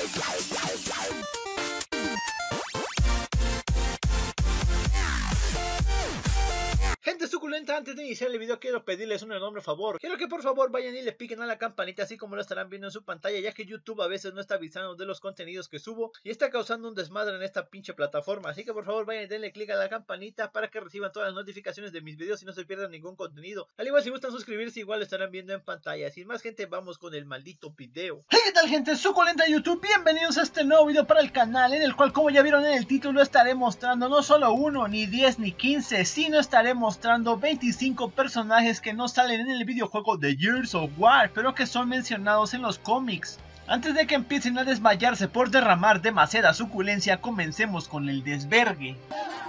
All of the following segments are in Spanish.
Gente suculenta, antes de iniciar el video quiero pedirles un enorme favor. Quiero que por favor vayan y le piquen a la campanita, así como lo estarán viendo en su pantalla, ya que YouTube a veces no está avisando de los contenidos que subo y está causando un desmadre en esta pinche plataforma. Así que por favor vayan y denle click a la campanita para que reciban todas las notificaciones de mis videos y no se pierdan ningún contenido. Al igual si gustan suscribirse, igual lo estarán viendo en pantalla. Sin más gente, vamos con el maldito video. Hey, ¿qué tal gente suculenta YouTube? Bienvenidos a este nuevo video para el canal, en el cual, como ya vieron en el título, estaré mostrando no solo 1, ni 10, ni 15, sino estaré mostrando 25 personajes que no salen en el videojuego de Gears of War, pero que son mencionados en los cómics. Antes de que empiecen a desmayarse por derramar demasiada suculencia, comencemos con el desvergue.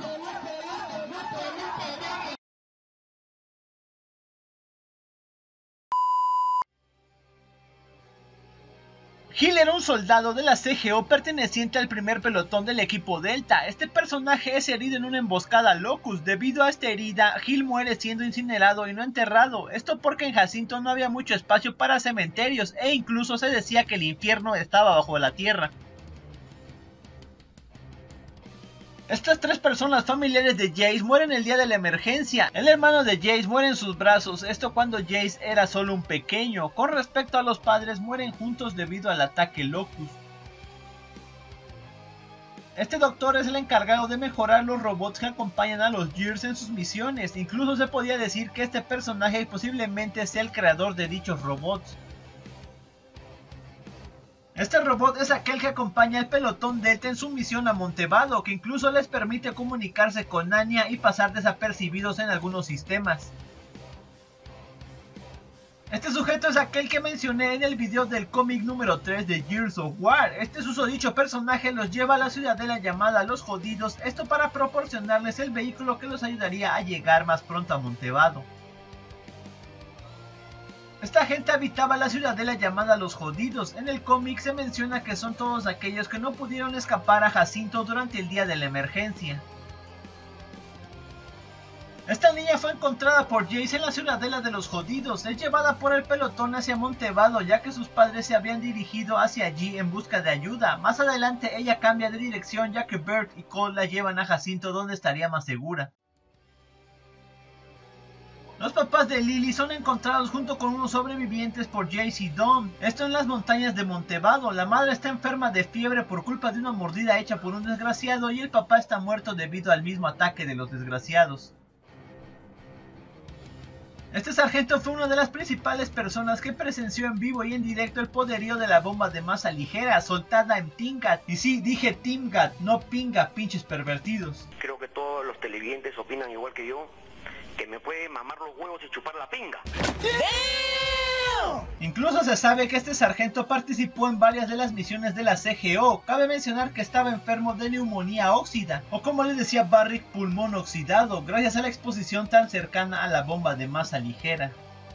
Gil era un soldado de la CGO perteneciente al primer pelotón del equipo Delta. Este personaje es herido en una emboscada Locust. Debido a esta herida, Gil muere siendo incinerado y no enterrado. Esto porque en Jacinto no había mucho espacio para cementerios e incluso se decía que el infierno estaba bajo la tierra. Estas tres personas familiares de Jace mueren el día de la emergencia. El hermano de Jace muere en sus brazos, esto cuando Jace era solo un pequeño. Con respecto a los padres, mueren juntos debido al ataque Locust. Este doctor es el encargado de mejorar los robots que acompañan a los Gears en sus misiones. Incluso se podía decir que este personaje posiblemente sea el creador de dichos robots. Este robot es aquel que acompaña al pelotón Delta en su misión a Montevado, que incluso les permite comunicarse con Anya y pasar desapercibidos en algunos sistemas. Este sujeto es aquel que mencioné en el video del cómic número 3 de Gears of War. Este susodicho personaje los lleva a la ciudadela llamada Los Jodidos, esto para proporcionarles el vehículo que los ayudaría a llegar más pronto a Montevado. Esta gente habitaba la ciudadela llamada Los Jodidos. En el cómic se menciona que son todos aquellos que no pudieron escapar a Jacinto durante el día de la emergencia. Esta niña fue encontrada por Jace en la ciudadela de Los Jodidos. Es llevada por el pelotón hacia Montevado, ya que sus padres se habían dirigido hacia allí en busca de ayuda. Más adelante ella cambia de dirección, ya que Bert y Cole la llevan a Jacinto, donde estaría más segura. Los papás de Lily son encontrados junto con unos sobrevivientes por Jace y Dom. Esto en las montañas de Montevado. La madre está enferma de fiebre por culpa de una mordida hecha por un desgraciado y el papá está muerto debido al mismo ataque de los desgraciados. Este sargento fue una de las principales personas que presenció en vivo y en directo el poderío de la bomba de masa ligera soltada en Tingat. Y sí, dije Tingat, no Pinga, pinches pervertidos. Creo que todos los televidentes opinan igual que yo, que me puede mamar los huevos y chupar la pinga. Incluso se sabe que este sargento participó en varias de las misiones de la CGO. Cabe mencionar que estaba enfermo de neumonía óxida, o como le decía Barrick, pulmón oxidado, gracias a la exposición tan cercana a la bomba de masa ligera.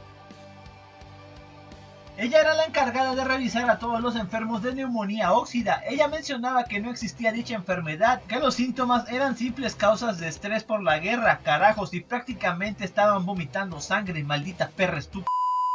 Ella era la encargada de revisar a todos los enfermos de neumonía óxida. Ella mencionaba que no existía dicha enfermedad, que los síntomas eran simples causas de estrés por la guerra, carajos, y prácticamente estaban vomitando sangre, maldita perra estúpida.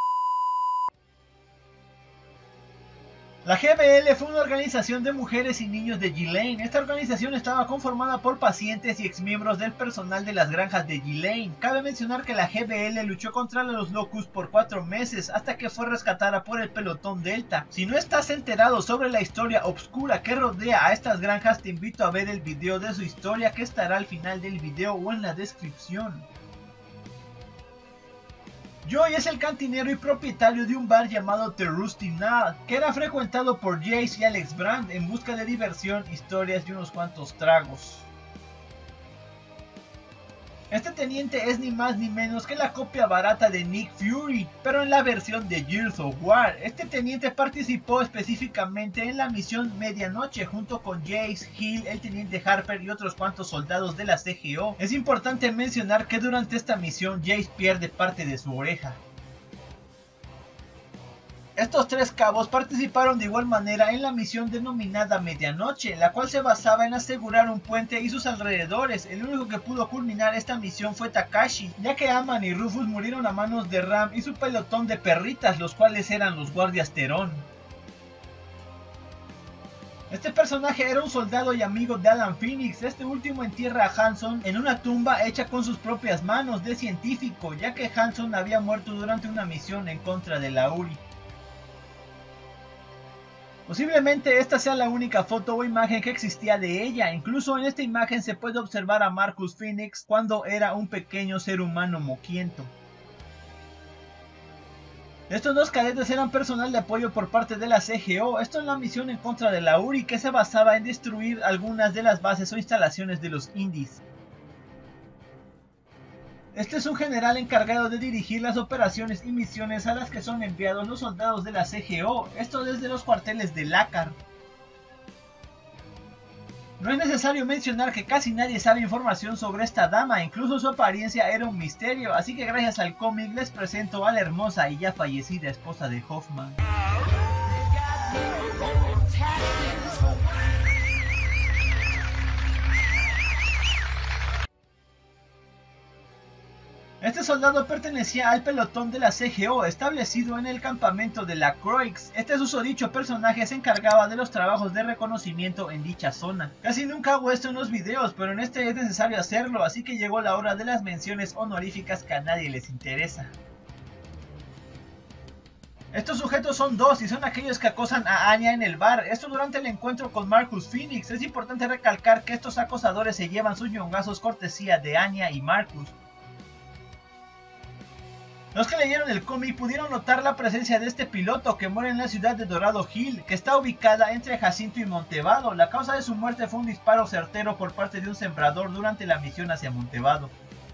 La GBL fue una organización de mujeres y niños de Ghislaine. Esta organización estaba conformada por pacientes y exmiembros del personal de las granjas de Ghislaine. Cabe mencionar que la GBL luchó contra los Locust por 4 meses hasta que fue rescatada por el pelotón Delta. Si no estás enterado sobre la historia obscura que rodea a estas granjas, te invito a ver el video de su historia que estará al final del video o en la descripción. Joey es el cantinero y propietario de un bar llamado The Rusty Nail, que era frecuentado por Jace y Alex Brand en busca de diversión, historias y unos cuantos tragos. Este teniente es ni más ni menos que la copia barata de Nick Fury, pero en la versión de Gears of War. Este teniente participó específicamente en la misión Medianoche junto con Jace, Hill, el teniente Harper y otros cuantos soldados de la CGO. Es importante mencionar que durante esta misión Jace pierde parte de su oreja. Estos tres cabos participaron de igual manera en la misión denominada Medianoche, la cual se basaba en asegurar un puente y sus alrededores. El único que pudo culminar esta misión fue Takashi, ya que Aman y Rufus murieron a manos de Ram y su pelotón de perritas, los cuales eran los guardias Terón. Este personaje era un soldado y amigo de Alan Phoenix. Este último entierra a Hanson en una tumba hecha con sus propias manos de científico, ya que Hanson había muerto durante una misión en contra de la URI. Posiblemente esta sea la única foto o imagen que existía de ella. Incluso en esta imagen se puede observar a Marcus Phoenix cuando era un pequeño ser humano moquiento. Estos dos cadetes eran personal de apoyo por parte de la CGO, esto en la misión en contra de la URI, que se basaba en destruir algunas de las bases o instalaciones de los indies. Este es un general encargado de dirigir las operaciones y misiones a las que son enviados los soldados de la CGO, esto desde los cuarteles de Lakar. No es necesario mencionar que casi nadie sabe información sobre esta dama, incluso su apariencia era un misterio, así que gracias al cómic les presento a la hermosa y ya fallecida esposa de Hoffman. Este soldado pertenecía al pelotón de la CGO establecido en el campamento de la Croix. Este susodicho personaje se encargaba de los trabajos de reconocimiento en dicha zona. Casi nunca hago esto en los videos, pero en este es necesario hacerlo, así que llegó la hora de las menciones honoríficas que a nadie les interesa. Estos sujetos son dos y son aquellos que acosan a Anya en el bar, esto durante el encuentro con Marcus Phoenix. Es importante recalcar que estos acosadores se llevan sus ñongazos cortesía de Anya y Marcus. Los que leyeron el cómic pudieron notar la presencia de este piloto que muere en la ciudad de Dorado Hill, que está ubicada entre Jacinto y Montevado. La causa de su muerte fue un disparo certero por parte de un sembrador durante la misión hacia Montevado.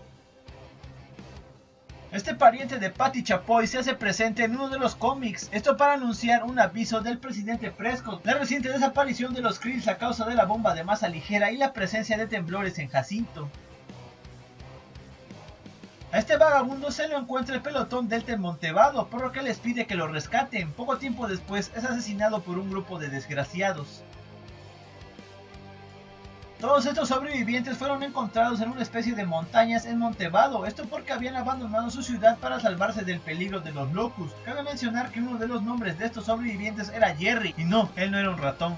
Este pariente de Patti Chapoy se hace presente en uno de los cómics, esto para anunciar un aviso del presidente Prescott, la reciente desaparición de los Krills a causa de la bomba de masa ligera y la presencia de temblores en Jacinto. A este vagabundo se lo encuentra el pelotón Delta en Montevado, por lo que les pide que lo rescaten. Poco tiempo después es asesinado por un grupo de desgraciados. Todos estos sobrevivientes fueron encontrados en una especie de montañas en Montevado, esto porque habían abandonado su ciudad para salvarse del peligro de los Locust. Cabe mencionar que uno de los nombres de estos sobrevivientes era Jerry, y no, él no era un ratón.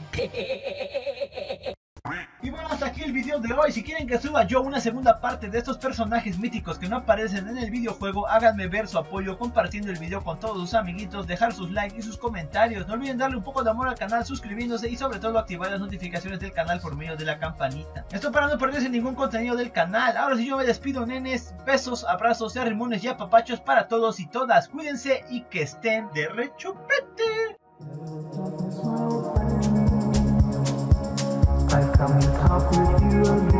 Y bueno, hasta aquí el video de hoy. Si quieren que suba yo una segunda parte de estos personajes míticos que no aparecen en el videojuego, háganme ver su apoyo compartiendo el video con todos sus amiguitos, dejar sus likes y sus comentarios. No olviden darle un poco de amor al canal suscribiéndose y sobre todo activar las notificaciones del canal por medio de la campanita. Esto para no perderse ningún contenido del canal. Ahora sí yo me despido, nenes. Besos, abrazos y arrimones y apapachos para todos y todas. Cuídense y que estén de rechupete. I come talk with you again.